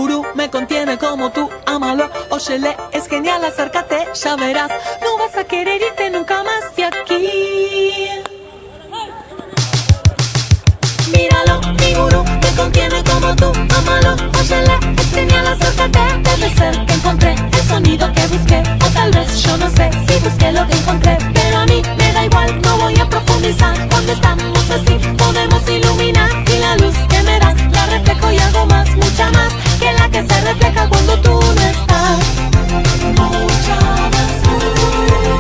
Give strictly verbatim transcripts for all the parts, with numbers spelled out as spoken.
gurú me contiene como tú, ámalo, óyele, es genial, acércate, ya verás, no vas a querer irte nunca más de aquí. Míralo, mi gurú me contiene como tú, ámalo, óyele, es genial, acércate, debe ser que encontré el sonido que busqué, o tal vez yo no sé si busqué lo que encontré, pero a mí me da igual, no voy a profundizar, cuando estamos así podemos iluminar, y la luz que me das la reflejo y hago más, mucha más, que la que se refleja cuando tú no estás, mucha más luz,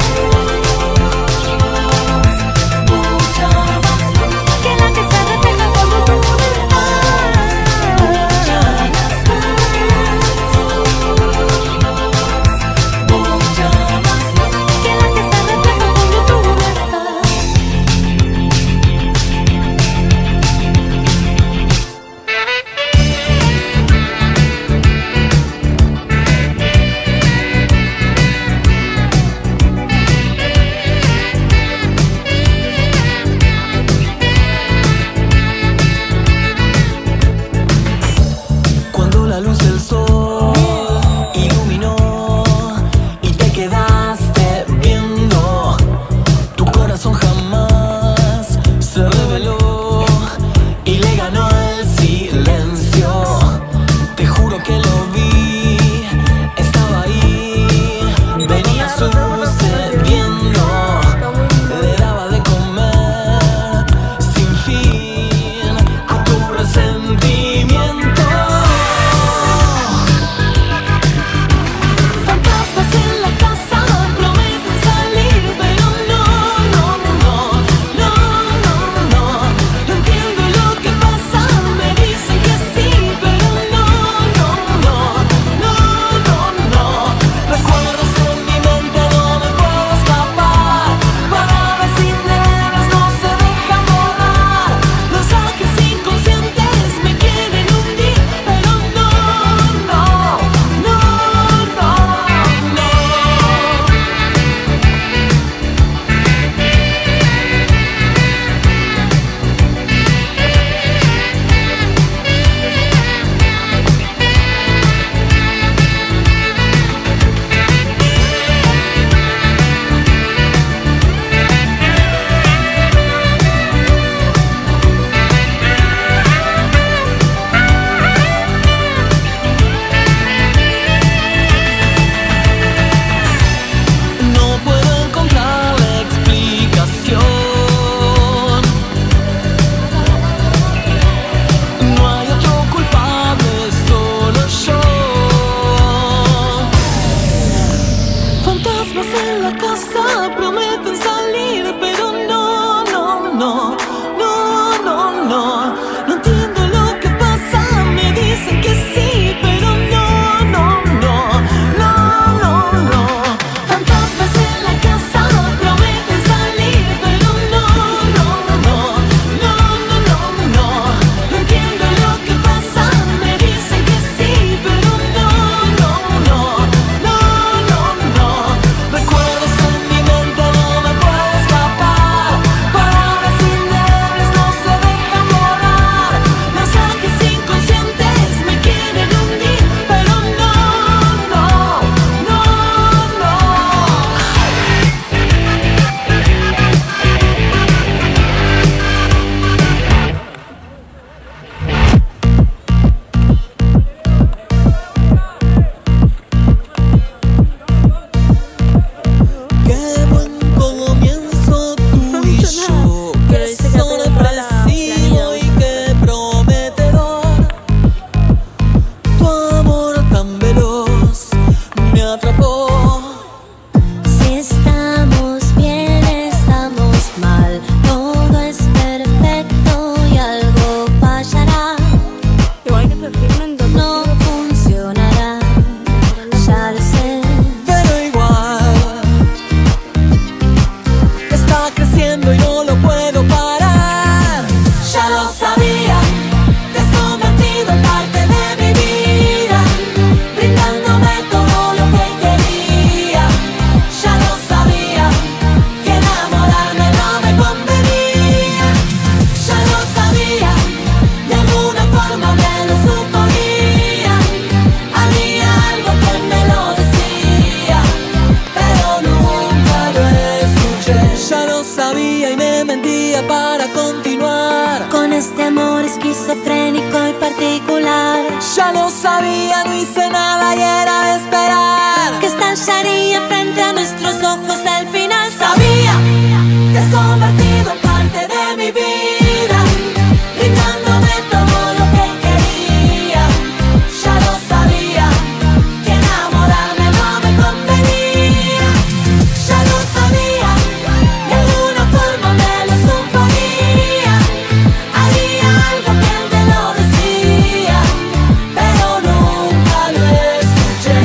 mucha más luz, que la que se refleja cuando tú no estás, mucha más luz, mucha más luz, que la que se refleja cuando tú no estás. hice nada y era de esperar que estallaría frente a nuestros ojos al final. Sabía que has convertido en parte de mi vida, brindándome todo lo que quería. Ya lo sabía, que enamorarme no me convenía. Ya lo sabía, de alguna forma me lo suponía. Había algo que él me lo decía, pero nunca lo escuché.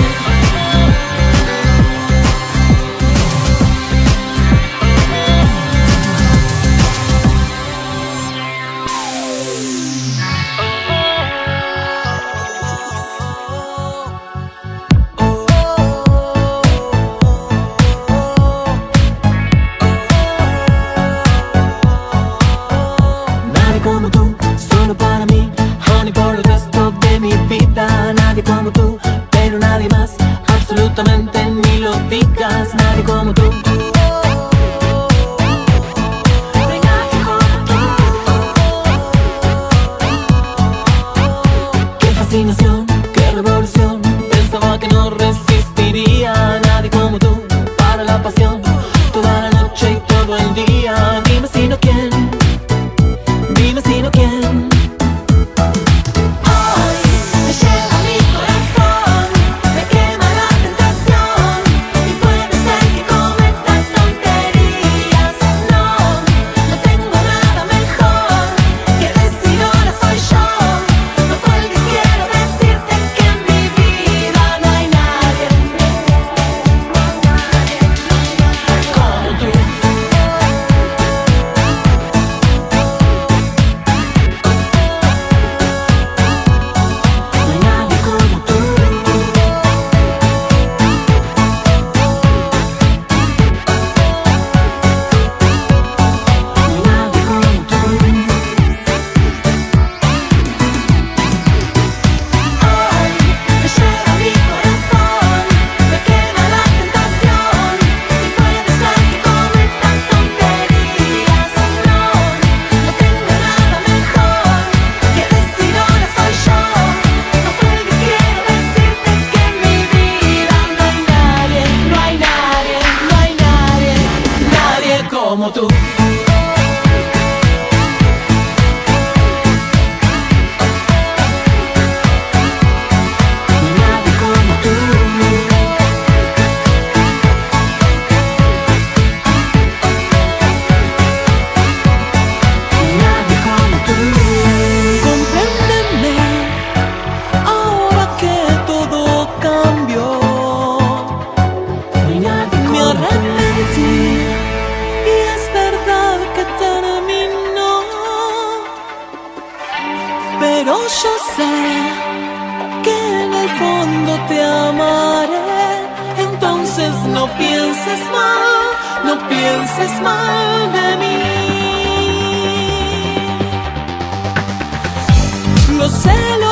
Nadie como tú, solo para mí, honey, por el resto de mi vida. Nadie como tú, pero nadie más, absolutamente ni lo digas. Nadie como tú. No hay nadie como tú. Qué fascinación, qué revolución, pensaba que no resistiría. Nadie como tú, para la pasión, toda la noche y todo el día. Dime si no quién. Dime si no quién. Hoy me lleva mi corazón, me quema la tentación, y puede ser que cometa tonterías. No, no tengo nada mejor que decir ahora soy yo. No cuelgues, quiero decirte que en mi vida no hay nadie como tú. Como tú. Nadie como tú. Nadie como tú. Compréndeme, ahora que todo cambió. No hay nadie como tú. Me arrepentí. Y es verdad que terminó, pero yo sé que en el fondo te amaré. Entonces no pienses mal, no pienses mal de mí. Lo sé, lo